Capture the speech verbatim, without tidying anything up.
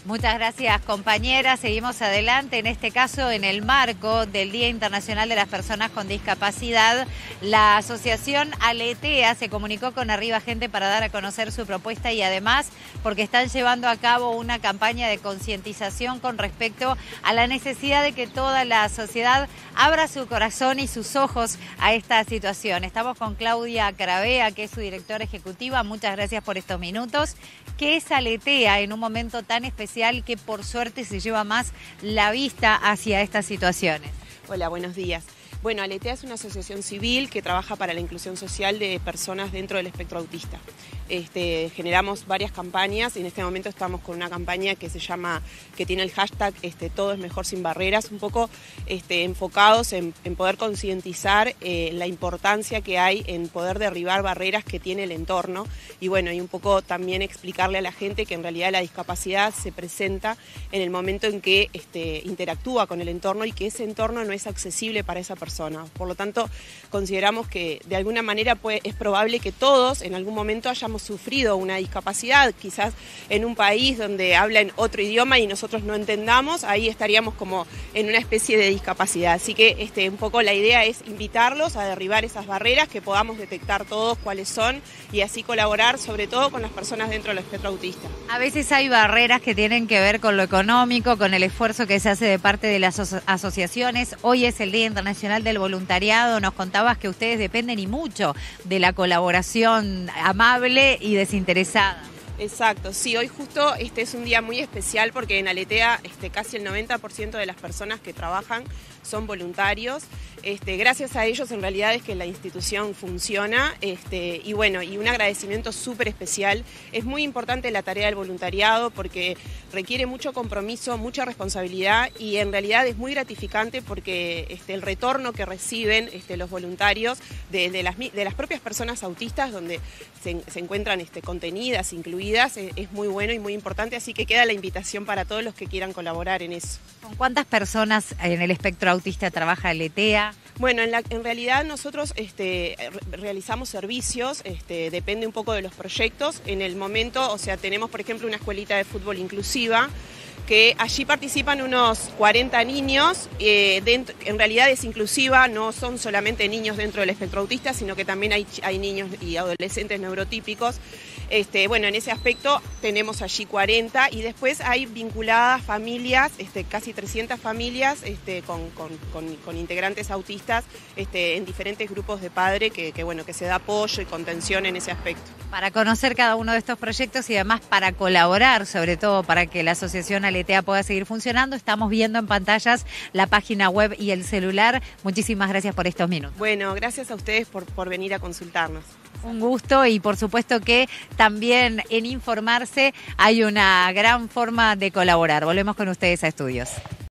Muchas gracias, compañera. Seguimos adelante, en este caso en el marco del Día Internacional de las Personas con Discapacidad. La asociación Aletea se comunicó con Arriba Gente para dar a conocer su propuesta y además porque están llevando a cabo una campaña de concientización con respecto a la necesidad de que toda la sociedad abra su corazón y sus ojos a esta situación. Estamos con Claudia Caravea, que es su directora ejecutiva. Muchas gracias por estos minutos. ¿Qué es Aletea en un momento tan especial que por suerte se lleva más la vista hacia estas situaciones? Hola, buenos días. Bueno, Aletea es una asociación civil que trabaja para la inclusión social de personas dentro del espectro autista. Este, generamos varias campañas y en este momento estamos con una campaña que se llama, que tiene el hashtag este, Todo es mejor sin barreras, un poco este, enfocados en, en poder concientizar eh, la importancia que hay en poder derribar barreras que tiene el entorno y bueno, y un poco también explicarle a la gente que en realidad la discapacidad se presenta en el momento en que este, interactúa con el entorno y que ese entorno no es accesible para esa persona. Por lo tanto, consideramos que de alguna manera puede, es probable que todos en algún momento hayamos sufrido una discapacidad, quizás en un país donde hablan otro idioma y nosotros no entendamos, ahí estaríamos como en una especie de discapacidad. Así que este, un poco la idea es invitarlos a derribar esas barreras, que podamos detectar todos cuáles son y así colaborar sobre todo con las personas dentro del espectro autista. A veces hay barreras que tienen que ver con lo económico, con el esfuerzo que se hace de parte de las aso- asociaciones. Hoy es el Día Internacional del Voluntariado. Nos contabas que ustedes dependen y mucho de la colaboración amable y desinteresada. Exacto, sí, hoy justo este es un día muy especial porque en Aletea este, casi el noventa por ciento de las personas que trabajan son voluntarios. Este, gracias a ellos en realidad es que la institución funciona este, y bueno, y un agradecimiento súper especial. Es muy importante la tarea del voluntariado porque requiere mucho compromiso, mucha responsabilidad y en realidad es muy gratificante porque este, el retorno que reciben este, los voluntarios de, de, las, de las propias personas autistas donde se, se encuentran este, contenidas, incluidas, es, es muy bueno y muy importante, así que queda la invitación para todos los que quieran colaborar en eso. ¿Con cuántas personas en el espectro autista trabaja Aletea? Bueno, en, la, en realidad nosotros este, realizamos servicios, este, depende un poco de los proyectos. En el momento, o sea, tenemos por ejemplo una escuelita de fútbol inclusiva, que allí participan unos cuarenta niños, eh, dentro, en realidad es inclusiva, no son solamente niños dentro del espectro autista, sino que también hay, hay niños y adolescentes neurotípicos. Este, bueno, en ese aspecto tenemos allí cuarenta y después hay vinculadas familias, este, casi trescientas familias este, con, con, con, con integrantes autistas este, en diferentes grupos de padre que, que, bueno, que se da apoyo y contención en ese aspecto. Para conocer cada uno de estos proyectos y además para colaborar, sobre todo para que la asociación Aletea pueda seguir funcionando, estamos viendo en pantallas la página web y el celular. Muchísimas gracias por estos minutos. Bueno, gracias a ustedes por, por venir a consultarnos. Un gusto y por supuesto que también en informarse hay una gran forma de colaborar. Volvemos con ustedes a estudios.